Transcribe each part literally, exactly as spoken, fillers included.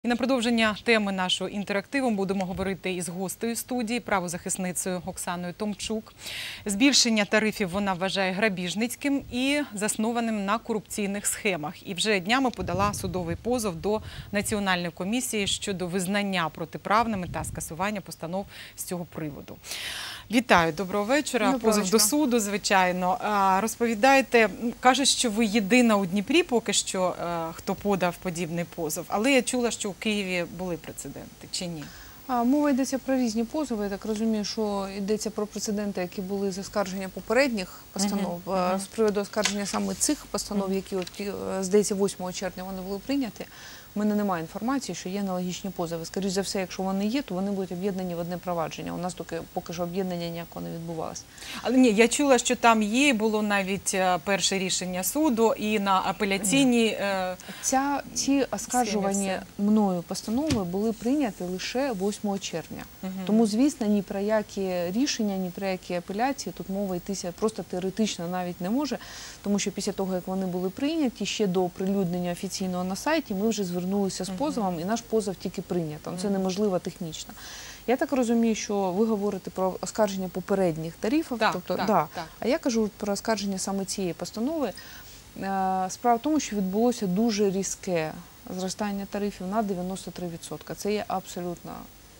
І на продовження теми нашого інтерактиву будемо говорити із гостею студії, правозахисницею Оксаною Томчук. Збільшення тарифів вона вважає грабіжницьким і заснованим на корупційних схемах. І вже днями подала судовий позов до Національної комісії щодо визнання протиправними та скасування постанов з цього приводу. Вітаю, доброго вечора. Доброго Позов вечора. до суду, звичайно. Розповідаєте, кажуть, що ви єдина у Дніпрі поки що, хто подав подібний позов. Але я чула, що у Києві були прецеденти, чи ні? А, мова йдеться про різні позови. Я так розумію, що йдеться про прецеденти, які були з оскарження попередніх постанов. Uh-huh. Uh-huh. З приводу оскарження саме цих постанов, які, от, здається, восьмого червня вони були прийняті, в мене немає інформації, що є аналогічні позови. Скоріше за все, якщо вони є, то вони будуть об'єднані в одне провадження. У нас поки, поки що об'єднання ніякого не відбувалося. Але ні, я чула, що там є, було навіть перше рішення суду і на апеляційній... Ця, ці оскаржувані мною постанови були прийняті лише восьмого червня. Угу. Тому, звісно, ні про які рішення, ні про які апеляції тут мова йтися просто теоретично навіть не може, тому що після того, як вони були прийняті, ще до оприлюднення офіційного на сайті, ми вже звернулися з позовом, і наш позов тільки прийнято. Це неможливо технічно. Я так розумію, що ви говорите про оскарження попередніх тарифів. Так, тобто, так, да. так. А я кажу про оскарження саме цієї постанови. Справа в тому, що відбулося дуже різке зростання тарифів на дев'яносто три відсотки. Це є абсолютно...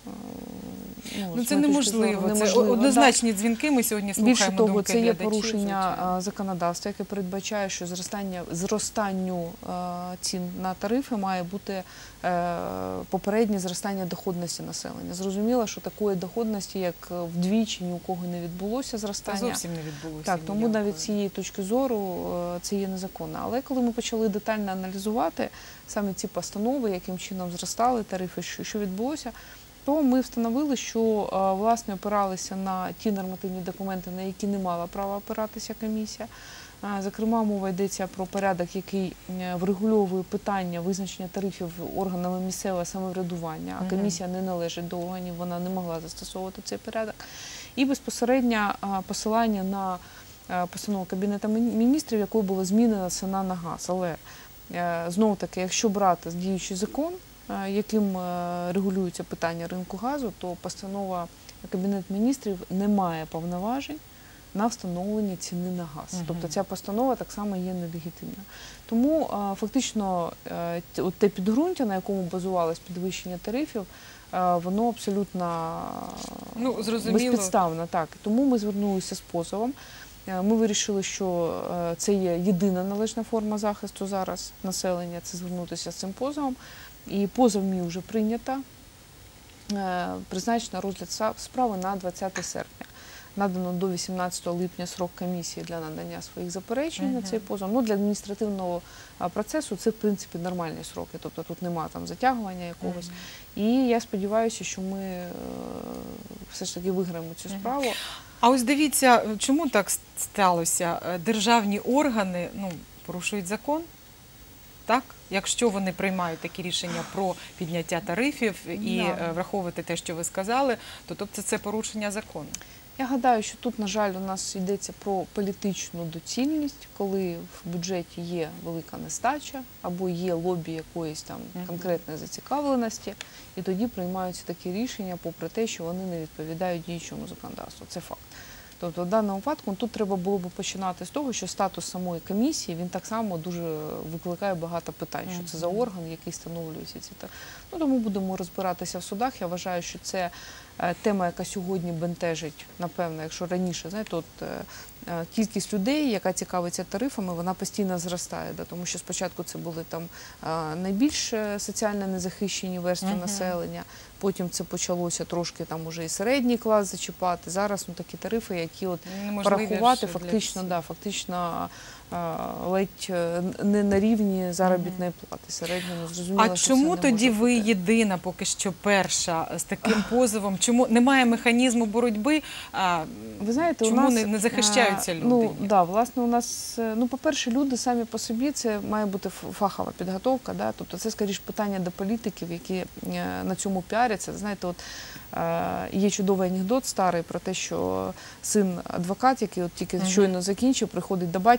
Ну, ну, це неможливо. неможливо. Це однозначні дзвінки, ми сьогодні слухаємо думки глядачів. Більше того, це є порушення звичайно. законодавства, яке передбачає, що зростання, зростанню е, цін на тарифи має бути е, попереднє зростання доходності населення. Зрозуміло, що такої доходності, як вдвічі, ні у кого не відбулося зростання. Та зовсім не відбулося. Так, тому ніякої. Навіть з цієї точки зору е, це є незаконно. Але коли ми почали детально аналізувати саме ці постанови, яким чином зростали тарифи, що, що відбулося, то ми встановили, що, власне, опиралися на ті нормативні документи, на які не мала права опиратися комісія. Зокрема, мова йдеться про порядок, який врегульовує питання визначення тарифів органами місцевого самоврядування, а комісія не належить до органів, вона не могла застосовувати цей порядок. І безпосередньо посилання на постанову Кабінету міністрів, якою було змінено ціна на газ. Але, знову-таки, якщо брати діючий закон, яким регулюється питання ринку газу, то постанова Кабінету міністрів не має повноважень на встановлення ціни на газ. Uh-huh. Тобто ця постанова так само є нелегітимною. Тому фактично те підґрунтя, на якому базувалось підвищення тарифів, воно абсолютно ну, безпідставно. Так. Тому ми звернулися з позовом. Ми вирішили, що це є єдина належна форма захисту зараз населення, це звернутися з цим позовом. І позов мій вже прийнято, призначено розгляд справи на двадцяте серпня. Надано до вісімнадцятого липня срок комісії для надання своїх заперечень uh-huh. на цей позов. Ну, для адміністративного процесу це, в принципі, нормальні сроки, тобто тут немає там затягування якогось. Uh-huh. І я сподіваюся, що ми все ж таки виграємо цю справу. Uh-huh. А ось дивіться, чому так сталося? Державні органи ну, порушують закон? Так? Якщо вони приймають такі рішення про підняття тарифів і yeah. враховувати те, що ви сказали, то тобто це порушення закону. Я гадаю, що тут, на жаль, у нас йдеться про політичну доцільність, коли в бюджеті є велика нестача або є лобі якоїсь там конкретної зацікавленості, і тоді приймаються такі рішення, попри те, що вони не відповідають діючому законодавству. Це факт. Тобто в даному випадку тут треба було б починати з того, що статус самої комісії, він так само дуже викликає багато питань, що це за орган, який встановлюється. Ну, тому будемо розбиратися в судах. Я вважаю, що це тема, яка сьогодні бентежить, напевно, якщо раніше, знаєте, от, кількість людей, яка цікавиться тарифами, вона постійно зростає, да, тому що спочатку це були там найбільш соціально незахищені верстви uh-huh. населення, потім це почалося трошки там уже і середній клас зачіпати. Зараз ну, такі тарифи, які от порахувати фактично, да, фактично ледь не на рівні заробітної плати середньому. Зрозуміло, а чому тоді ви єдина, поки що перша, з таким позовом? Чому немає механізму боротьби? Ви знаєте, чому у нас, не, не захищаються люди? Ну, да, власне, у нас, ну, по-перше, люди самі по собі, це має бути фахова підготовка, да? Тобто це, скоріш, питання до політиків, які на цьому піаряться. Знаєте, от є чудовий анекдот старий про те, що син адвокат, який от тільки щойно закінчив, приходить до батька і каже: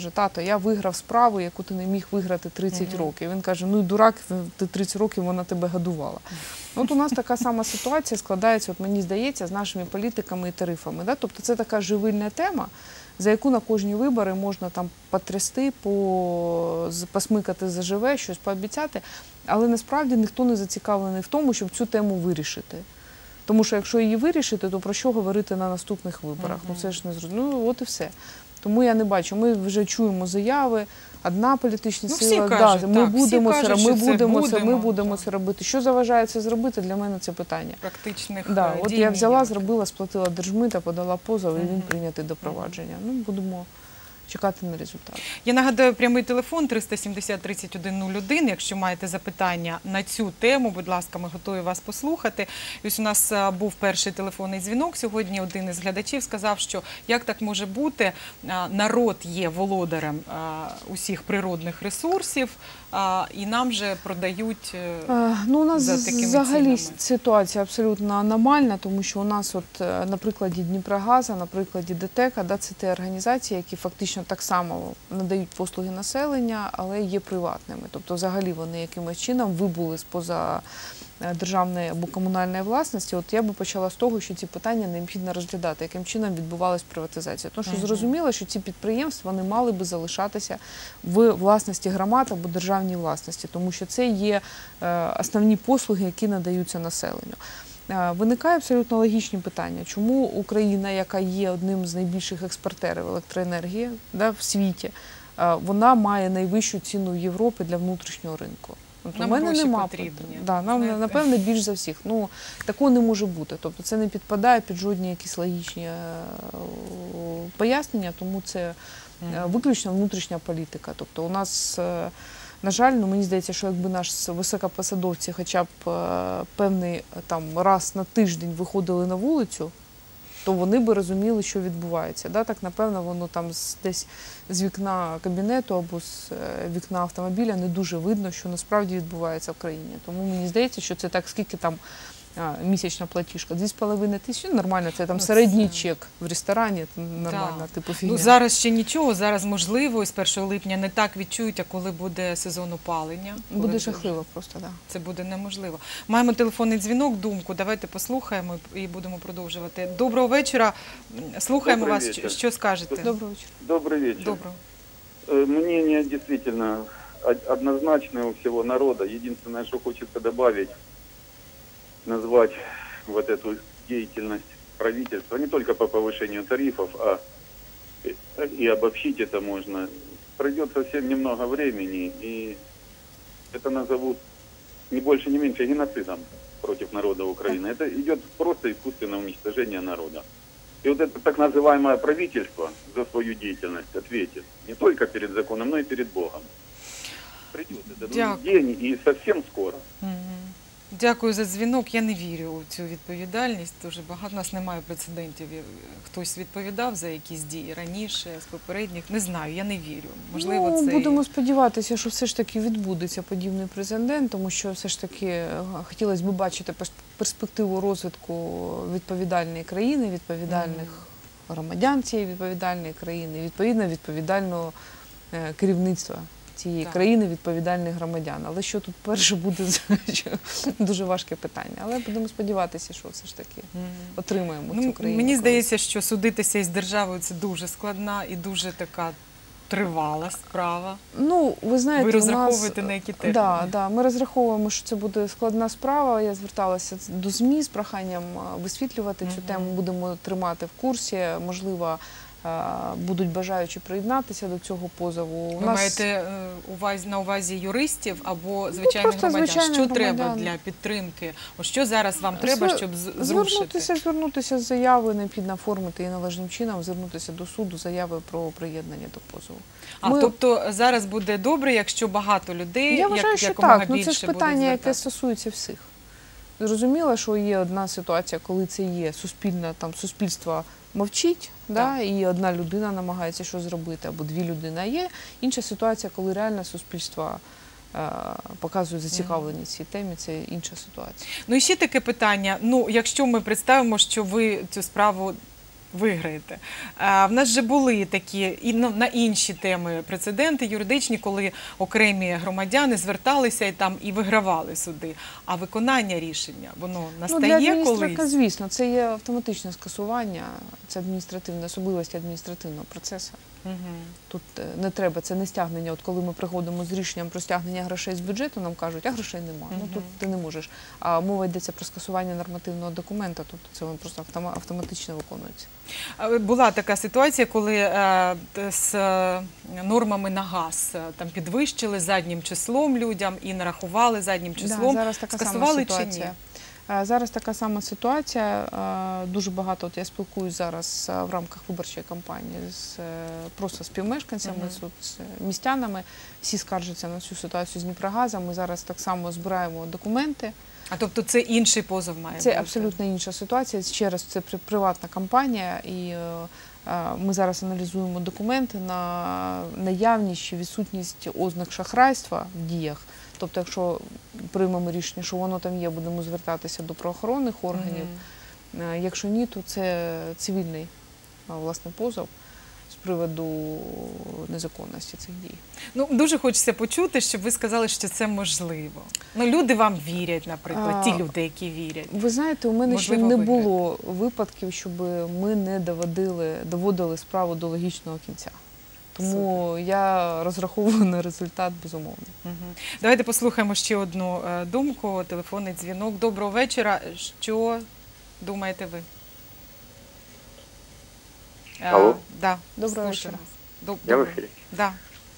каже: тато, я виграв справу, яку ти не міг виграти тридцять Мгм. років. Він каже: ну і дурак, ти тридцять років вона тебе годувала. От у нас така сама ситуація складається, от мені здається, з нашими політиками і тарифами. Да? Тобто це така живильна тема, за яку на кожні вибори можна там потрясти, по... з- посмикати заживе, щось пообіцяти, але насправді ніхто не зацікавлений в тому, щоб цю тему вирішити. Тому що якщо її вирішити, то про що говорити на наступних виборах? Ну це ж не зрозуміло. Ну от і все. Тому я не бачу. Ми вже чуємо заяви. Одна політична Ну, всі сила, кажуть, да, ми так, всі будемо це, кажуть, ми що це будемо це, ми будемо, будемо так. це робити. Що заважає це зробити? Для мене це питання. Практичних Да, е, от дій я взяла, ніяк. зробила, сплатила держмита, подала позов, і він Мгм. прийнятий до провадження. Ну будемо чекати на результат. Я нагадаю, прямий телефон триста сімдесят тридцять один нуль один. Якщо маєте запитання на цю тему, будь ласка, ми готові вас послухати. І ось у нас а, був перший телефонний дзвінок. Сьогодні один із глядачів сказав, що як так може бути, а, народ є володарем а, усіх природних ресурсів, а, і нам же продають… е, Е, Ну, у нас за такими взагалі цінами. ситуація абсолютно аномальна, тому що у нас, от е, на прикладі Дніпрогаза, на прикладі ДТЕКа, да, це ті організації, які фактично так само надають послуги населення, але є приватними. Тобто, взагалі вони якимось чином вибули з-поза е, державної або комунальної власності. От я би почала з того, що ці питання необхідно розглядати, яким чином відбувалась приватизація. Тому що Мгм. зрозуміло, що ці підприємства не мали би залишатися в власності громад або державній власності, тому що це є е, основні послуги, які надаються населенню. Е, Виникає абсолютно логічні питання. Чому Україна, яка є одним з найбільших експортерів електроенергії, да, в світі, е, вона має найвищу ціну в Європі для внутрішнього ринку? Тобто, Нам в мене гроші нема потрібні, питань. Да, нам, знаєте. напевне, більш за всіх. Ну, такого не може бути. Тобто це не підпадає під жодні якісь логічні е, пояснення, тому це е, Мгм. виключно внутрішня політика. Тобто у нас, е, на жаль, ну, мені здається, що якби наші високопосадовці хоча б е, певний е, там раз на тиждень виходили на вулицю, то вони би розуміли, що відбувається. Да? Так, напевно, воно там з- десь з вікна кабінету або з е, вікна автомобіля не дуже видно, що насправді відбувається в країні. Тому мені здається, що це так, скільки там а, місячна платіжка, дві з половиною тисячі, нормально, це там Ну, середній це- чек в ресторані, це нормальна Да. типу фігня. Ну, зараз ще нічого, зараз можливо, і з першого липня не так відчують, а коли буде сезон опалення. коли Буде вже- жахливо просто, так. Це буде неможливо. Маємо телефонний дзвінок, думку, давайте послухаємо і будемо продовжувати. Доброго вечора, слухаємо Добрий вас, вечір. що скажете? Да. Доброго вечора. Добрый вечер. Доброго. Э, Мнение действительно од- однозначное у всего народа. Единственное, что хочется добавить, назвать вот эту деятельность правительства не только по повышению тарифов, а и- и обобщить это можно. Пройдет совсем немного времени, и это назовут не больше, не меньше геноцидом против народа Украины. Это идет просто искусственное уничтожение народа. И вот это так называемое правительство за свою деятельность ответит не только перед законом, но и перед Богом. Придет этот Дякую. день и совсем скоро. Мгм. Дякую за дзвінок. Я не вірю у цю відповідальність. Дуже багато у нас немає прецедентів. Я- Хтось відповідав за якісь дії раніше, з попередніх. Не знаю, я не вірю. Можливо, ну, це і- будемо сподіватися, що все ж таки відбудеться подібний прецедент, тому що все ж таки е, хотілося б бачити перс- перспективу розвитку відповідальної країни, відповідальних громадян цієї відповідальної країни, відповідно відповідального е, керівництва цієї Так. країни, відповідальних громадян. Але що тут перше буде, що дуже важке питання. Але будемо сподіватися, що все ж таки Мгм. отримаємо Ну, цю країну. мені колись. здається, що судитися із державою це дуже складна і дуже така тривала справа. Ну, ви знаєте, Ви у нас- розраховуєте на які терміни? Да, да, ми розраховуємо, що це буде складна справа. Я зверталася до ЗМІ з проханням а, висвітлювати цю Мгм. тему. Будемо тримати в курсі. Можливо, а, будуть бажаючі приєднатися до цього позову. У Ви нас- маєте е, увазі, на увазі юристів або звичайних просто громадян? звичайних Що треба громадян. для підтримки? О, що зараз вам треба, Звер- щоб з- зрушити? Звернутися, звернутися з заявою, необхідно оформити її належним чином, звернутися до суду з заявою про приєднання до позову. А, Ми- тобто зараз буде добре, якщо багато людей, Я вважаю, як, що якомога так. Ну, більше це ж будуть питання, яке звертатися. стосується всіх. Зрозуміло, що є одна ситуація, коли це є суспільна, там суспільство мовчить, да, і одна людина намагається щось зробити, або дві людини. А є інша ситуація, коли реально суспільство е, показує зацікавленість цій темі, це інша ситуація. Ну і ще таке питання. Ну, якщо ми представимо, що ви цю справу Виграєте. А, в нас же були такі і ну, на інші теми прецеденти юридичні, коли окремі громадяни зверталися і там і вигравали суди. А виконання рішення, воно Ну, для настає адміністратора, колись? звісно, це є автоматичне скасування, це адміністративна особливості адміністративного процесу. Угу. Тут е, не треба, це не стягнення. От коли ми приходимо з рішенням про стягнення грошей з бюджету, нам кажуть, а грошей немає. Ну Мгм. тут ти не можеш. А мова йдеться про скасування нормативного документа, тобто це він просто автома- автоматично виконується. А, Була така ситуація, коли е, т- з е, нормами на газ е, там підвищили заднім числом людям і нарахували заднім числом. Да, зараз така сама Скасували чи ні? ситуація. Е, Зараз така сама ситуація. Е, Дуже багато, от я спілкуюсь зараз е, в рамках виборчої кампанії з е, просто співмешканцями, Мгм. з, з містянами. Всі скаржаться на цю ситуацію з Дніпрогазом. Ми зараз так само збираємо документи. А тобто це інший позов має Це бути? абсолютно інша ситуація. Ще раз, це при- приватна компанія, і е, е, ми зараз аналізуємо документи на наявність чи відсутність ознак шахрайства в діях. Тобто, якщо приймемо рішення, що воно там є, будемо звертатися до правоохоронних органів. Мгм. Е, Якщо ні, то це цивільний е, власне позов з приводу незаконності цих дій. Ну, дуже хочеться почути, щоб ви сказали, що це можливо. Ну, люди вам вірять, наприклад, А, ті люди, які вірять. Ви знаєте, у мене ще Можливо, не виграє. було випадків, щоб ми не доводили, доводили справу до логічного кінця. Тому я розраховую на результат безумовно. Мгм. Давайте послухаємо ще одну е, думку. Телефонний дзвінок. Доброго вечора. Що думаєте ви? Е, Алло. Да, Доброго слушаємо. Доб- Я в доброго. ефірі. Да.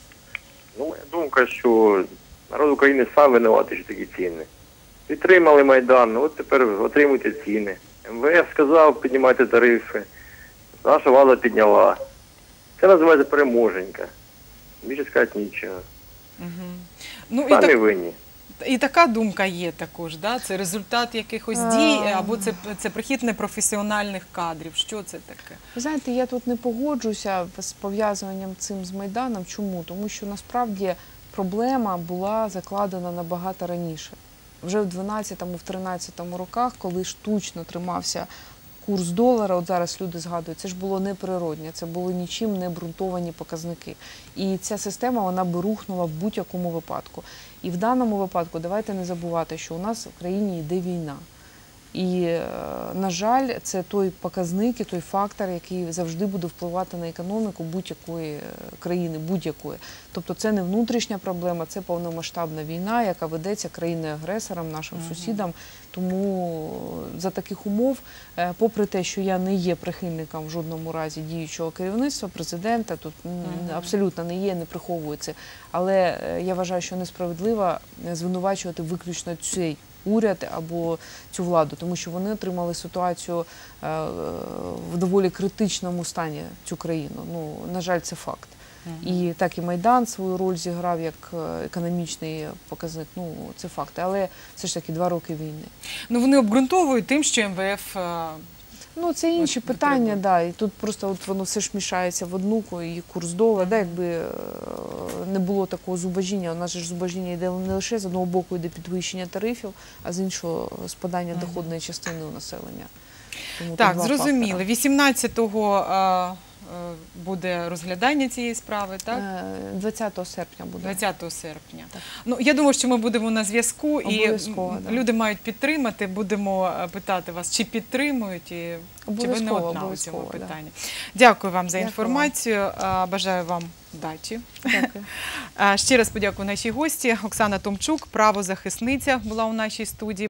Ну, моя думка, що народ України сам винуватий, що такі ціни. Підтримали Майдан, от тепер отримуйте ціни. ем ве еф сказав, піднімайте тарифи. Наша влада підняла. Це називається переможенька. Більше сказати нічого. Мгм. Ну, і, Самі так, винні. і така думка є також, да? Це результат якихось А. дій, або це, це прихід непрофесіональних кадрів. Що це таке? Ви знаєте, я тут не погоджуся з пов'язуванням цим з Майданом. Чому? Тому що насправді проблема була закладена набагато раніше. Вже в дванадцятому, в тринадцятому роках, коли штучно тримався курс долара, от зараз люди згадують, це ж було неприродне, це були нічим не обґрунтовані показники. І ця система, вона би рухнула в будь-якому випадку. І в даному випадку давайте не забувати, що у нас в країні йде війна. І, е, на жаль, це той показник і той фактор, який завжди буде впливати на економіку будь-якої е, країни, будь-якої. Тобто це не внутрішня проблема, це повномасштабна війна, яка ведеться країною-агресором, нашим Мгм. сусідам. Тому за таких умов, е, попри те, що я не є прихильником в жодному разі діючого керівництва, президента, тут м, Мгм. абсолютно не є, не приховую це. Але е, я вважаю, що несправедливо звинувачувати виключно цей уряд або цю владу, тому що вони отримали ситуацію е, в доволі критичному стані, цю країну. Ну, на жаль, це факт. Мгм. І так і Майдан свою роль зіграв як е, економічний показник. Ну, це факт. Але все ж таки два роки війни. Ну, вони обґрунтовують тим, що ем ве еф е, Ну, це інші От питання, потребує. да, і тут просто от воно все ж мішається в одну, і курс долара, да, якби е, не було такого зубожіння. У нас же ж зубожіння йде не лише з одного боку йде підвищення тарифів, а з іншого спадання Мгм. доходної частини у населення. Тому тут Так, два зрозуміло. фактора. вісімнадцятого е, е, буде розглядання цієї справи, так? Е, двадцятого серпня буде. двадцятого серпня. Так. Ну, я думаю, що ми будемо на зв'язку, і Обов'язково, м, да. люди мають підтримати. Будемо е, питати вас, чи підтримують, і чи ви не Обов'язково, одна у цьому обов'язково, да. питанні. Дякую вам за Дякую вам. інформацію. Е, Бажаю вам удачі. Дякую. Е, Ще раз подякую нашій гості. Оксана Томчук, правозахисниця, була у нашій студії.